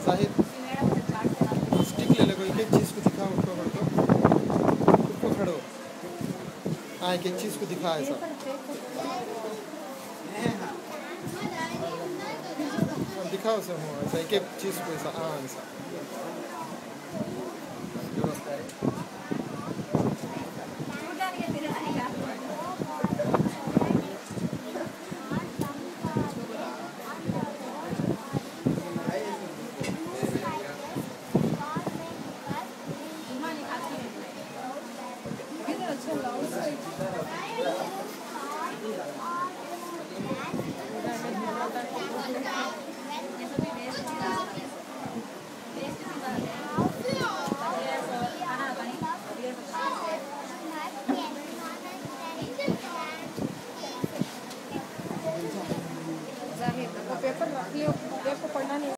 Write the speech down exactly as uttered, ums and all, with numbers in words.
जाहिर स्टिक ले ले, कोई एक चीज़ को दिखा, उठो उठो उठो खड़ो, हाँ एक एक चीज़ को दिखा ऐसा दिखाओ से हो ऐसा एक एक चीज़ को ऐसा, हाँ ऐसा पेपर रख लियो, पेपर पढ़ना नहीं।